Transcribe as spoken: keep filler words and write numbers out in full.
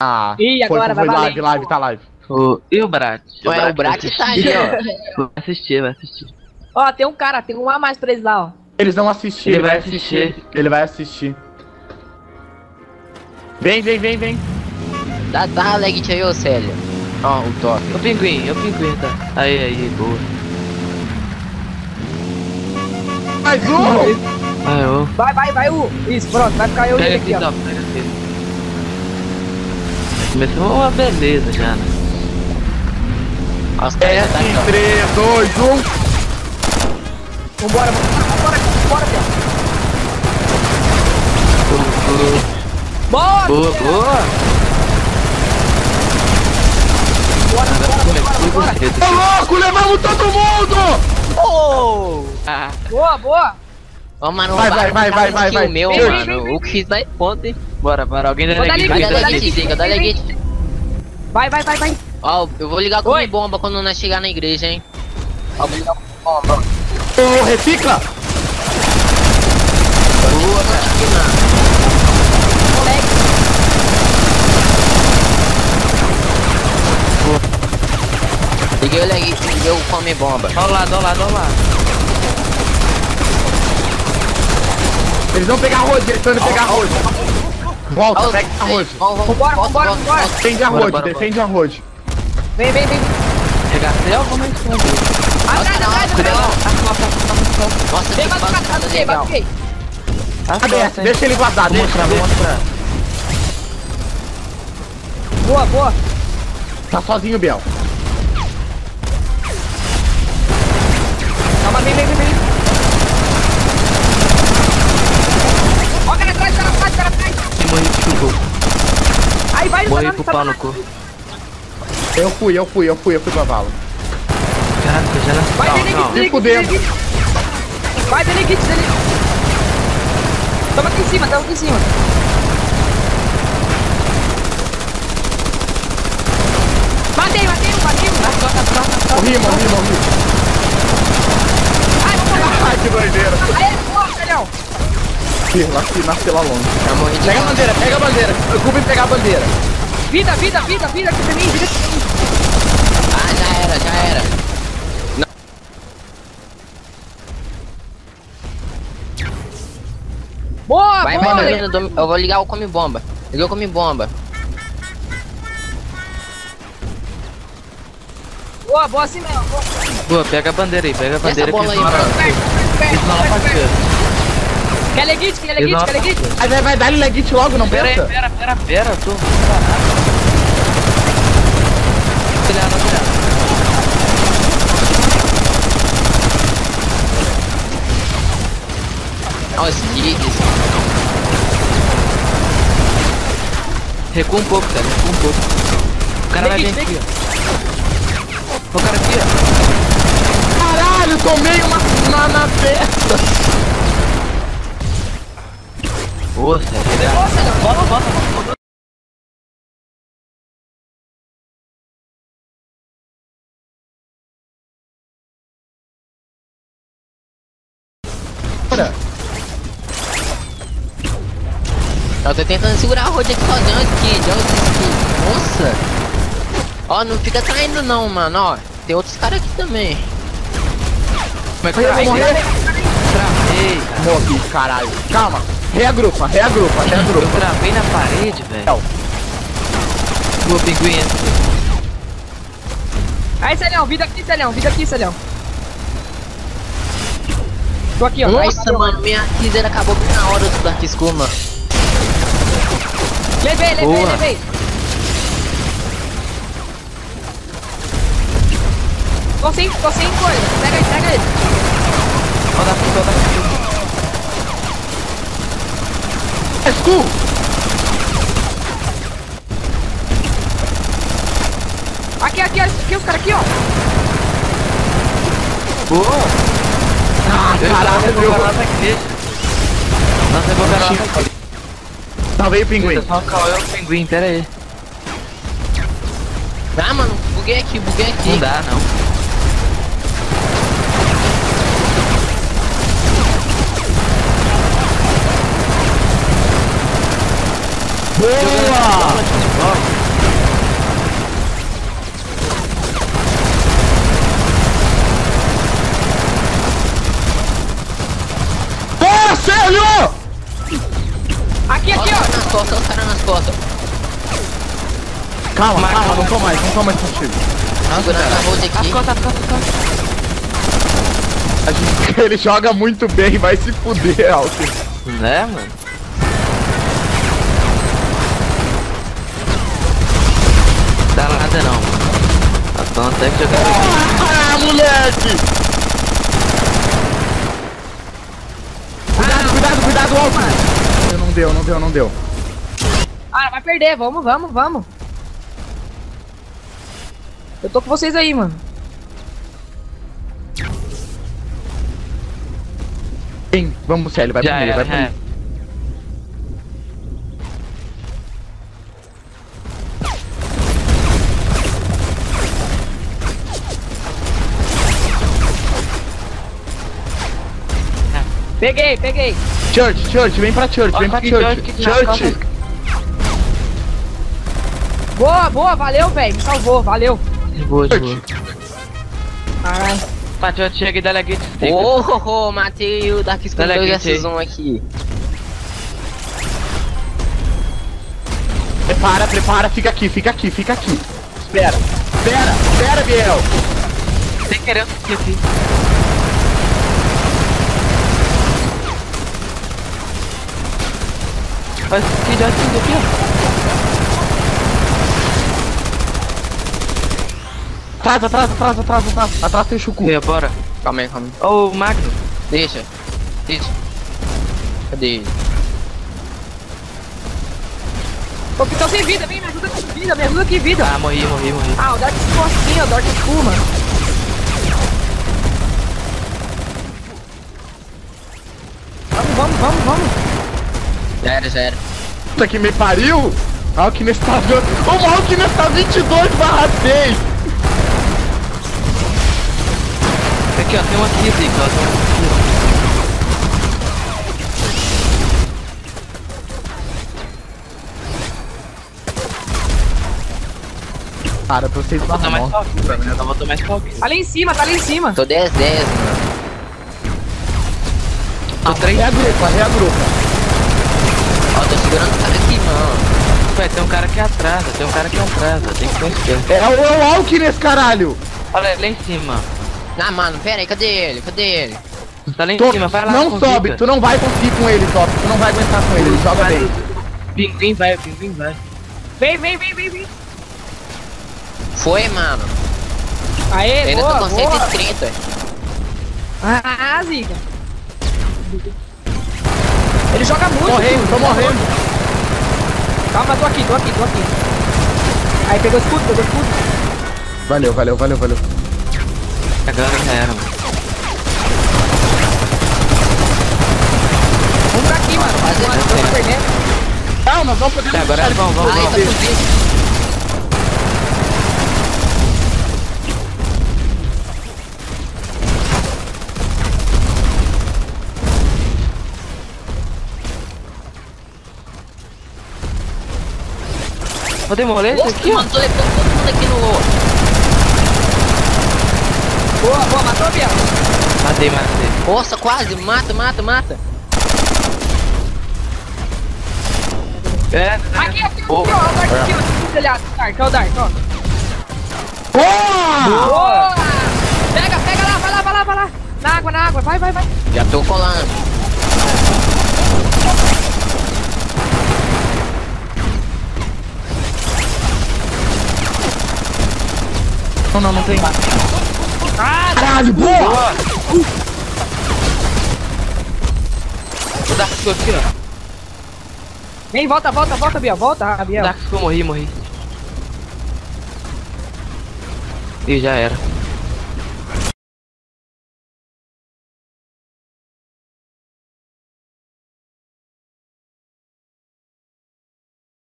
Ah, Ih, agora foi, vai foi valer. live, live, tá live. O... E o Brat? Ué, o Brat tá ali, ó. Vai assistir, vai assistir. Ó, tem um cara, tem um a mais pra eles lá, ó. Eles não assistiram, Ele ele, vai vai assistir. assistir. Ele vai assistir. Vem, vem, vem, vem. Dá, dá lag aí, ô Célio. Ó, o top. O pinguim, o pinguim, tá. Aí, aí, boa. Mais um! Aí, ô. Vai, vai, vai o... Isso, pronto, vai ficar eu e Pega ele aqui, aqui, ó. top, pega aqui. Começou uma beleza já, né? Ó, os caras É já tá assim, aqui, três, dois, um. Vambora, vambora, vambora, Biel. Bora! Boa, boa! Bora, bora, bora, bora. Ô louco, levamos todo mundo! ó. Ah, Boa, boa. Ó, mano, Vai, o vai, vai, vai, vai, vai. O meu, Vem, vem, mano. vem, vem. O que fiz dá ponto, hein? bora, bora, alguém dá Vou dar leg, Vai Liga, dar dá leg, liga, liga, dá vem, leg. vem. Vai, vai, vai, vai. Ó, eu vou ligar com Oi. a bomba quando nós chegar na igreja, hein? Ó, vou ligar com a bomba. Ô, recicla! Boa, mano. Moleque. Liguei o leg, liguei o come bomba. Ó o lado, ó o lado, ó o lado. Eles vão pegar a road, eles estão indo pegar a road. Volta, Ó, pega a road. Vambora, Vambora, vambora, vambora. Defende a Bora, road, bora, defende a road. Vem, vem, vem. Pegar até alguma escondida. Atrás, atrás, atrás. Nossa, Vem, que bate, bate, pancada bate, legal. bate. Aberto, deixa ele vazar, Vou deixa, mostrar, vou deixa. mostrar. Boa, boa. Tá sozinho, Biel. Calma, vem, vem, vem, vem. Ó, cara atrás, cara atrás, cara atrás. E morri pro chugou. Aí, vai, Morri Satanás, pro pau no Satanás. cu. Eu fui, eu fui, eu fui, eu fui pra vala. Caraca, já nasceu. Vai, Não, Delegate, não. Fico Delegate, dentro. Delegate. Vai, Delegate, Delegate. Tamo aqui em cima, tamo aqui em cima. Matei, matei, matei. Morri, morri, morri. Ai, vamos morrer. Ai, que doideira. Aê, boa, Celhão. Aqui, nasci, nasci lá longe. Já morri de Pega a bandeira, pega a bandeira. Se preocupe em pegar a bandeira. Vida, vida, vida, vida aqui pra mim, vida aqui pra mim. Ah, já era, já era. Boa, Vai, boa, vai, Le- vai, eu eu vou ligar o come bomba. Liguei o come bomba. boa, boa assim mesmo. Boa. Boa, pega a bandeira aí, pega a Essa bandeira que bola eles aí, vão lá. mano. Perto, perto, perto, Eles vão lá perto, pra perto. cá. Quer legit, quer Eles legit, vão quer lá legit? Aí vai, vai dar ele legit logo, não Pera aí, pensa? pera, pera, pera, eu tô parado. Telhado, telhado. Olha os gigs. Recua um pouco, cara, recua um pouco. O cara vai vir Vem, aqui, ó. O cara aqui, ó. Caralho, tomei uma na, na testa. Ô, sério. Boa, Celhão. Volta, volta, volta. Bora. Eu tô tentando segurar a roda aqui sozinho aqui. De onde aqui? Nossa. Ó, não fica traindo não, mano. Ó, tem outros caras aqui também. Como é que Eu vou tá? morrer. Travei, cara. Morri, caralho. Calma. Reagrupa, reagrupa, Eu reagrupa. travei na parede, velho. Não. Boa, pinguim. Aí, Celhão, vida aqui, Celhão, vida aqui, Celhão. Tô aqui, ó. Aí, Nossa, valeu. mano, minha teaser acabou bem na hora do Dark Skull, mano. Levei, levei, Boa. levei. Tô sem, tô sem coisa. Pega ele, pega ele. Olha da puta, olha da puta. Escu! Aqui, aqui, aqui, os caras aqui, ó. Boa. Ah, Eu caralho, vou meu. canal aqui. Nossa, eu vou canal aqui. Salvei o pinguim. Só qual é o pinguim, pera aí. Ah, mano, buguei aqui, buguei aqui. Não dá, não. Boa! Aqui, Olha aqui, os ó. caras nas costas, olha os caras nas costas. Calma, Marca, calma, não marca. tô mais, não tô mais contigo. Segurando a road As aqui. costas, as costas, as costas. A gente, ele joga muito bem, vai se fuder, Alckmin. Né, mano? Dá nada não, mano. Então até que jogar bem. Ah, moleque! Cuidado, cuidado, cuidado, Alckmin! Não deu, não deu, não deu. Ah, vai perder. Vamos, vamos, vamos. Eu tô com vocês aí, mano. Vem, vamos, Célio, vai Já primeiro, era, vai já era. primeiro. Peguei, peguei. Church, Church, vem pra Church, vem pra Aqui, Church. Church, aqui, nas Church! Boa, boa, valeu, velho. Me salvou, valeu. De boa, de boa. Caralho. Tá, já chega e dá gate stick. Ô, oh, oh, matei o Dark Skull Olha dois aqui, S um aqui. Prepara, prepara, fica aqui, fica aqui, fica aqui. Espera, espera, espera, Biel. Sem querer eu esqueci. Olha esse aqui, já tinha aqui, ó. Atrás, atrás, atrás, atrás, atrás. Atrás tem o Chucu. Ok, bora. Calma aí, calma aí. Ô, o Magno. Deixa. Deixa. Cadê ele? Ô, que tô sem vida, vem, me ajuda com vida, me ajuda aqui, vida. Ah, morri, morri, morri. Ah, o Dark Skull assim, ó, Dark Skull, mano. Vamos, vamos, vamos, vamos. Já era, já era. Puta que me pariu. Alckmin está jogando. O Alckmin está vinte e dois barra seis. Aqui, ó, tem um aqui, Zico, ó, tem um aqui. Cara, pra vocês Vou botar mais barra foco pra mim, eu vou botar mais foco. Tá lá em cima, tá lá em cima. Tô dez dez, mano. Tô três. É a grupa, é a grupa. Ó, tô segurando o cara aqui, mano. Ué, tem um cara aqui atrás, tem um cara aqui atrás, ó, tem que ter esquerda. É o, é o Alckmin esse caralho. Olha ele lá em cima. Ah, mano, pera aí, cadê ele? Cadê ele? Tá lá em Tô- cima, vai lá. não convida. sobe, tu não vai conseguir com ele, Top. Tu não vai aguentar com ele, ele joga Vai. bem. Pinguim vai, pinguim vai. Vem, vem, vem, vem, vem. Foi, mano. Aê, Eu ainda boa, tô com boa. cento e trinta. Ah, Zica. Ele joga muito. Morrendo, filho. tô morrendo. Calma, tô aqui, tô aqui, tô aqui. Aí, pegou escudo, pegou escudo. Valeu, valeu, valeu, valeu. Agora já era, mano. Vamos pra aqui, mano. Fazer Mano, isso, tô hein. perdendo. Não, nós vamos poder Tá, agora vamos, vamos, Ai, tá vamos. fudido. Vou demoler isso Nossa, aqui, ó. mano, tô levando todo mundo aqui no low. Boa, boa, matou, Biel. Matei, matei. Nossa, quase. Mata, mata, mata. É, Aqui, aqui, aqui, ó. Ô, O Dark aqui, ó. Telhado, Dark, ó, o Dark, ó. Boa! Boa! Pega, pega lá, vai lá, vai lá, vai lá. Na água, na água, vai, vai, vai. Já tô colando. Não, não, não tem. Ah, Caralho, boa! boa! O Dark Skull aqui, ó. vem, volta, volta, volta, Biel, volta, ah, O Biel. Dark Skull morri, morri. Ih, já era.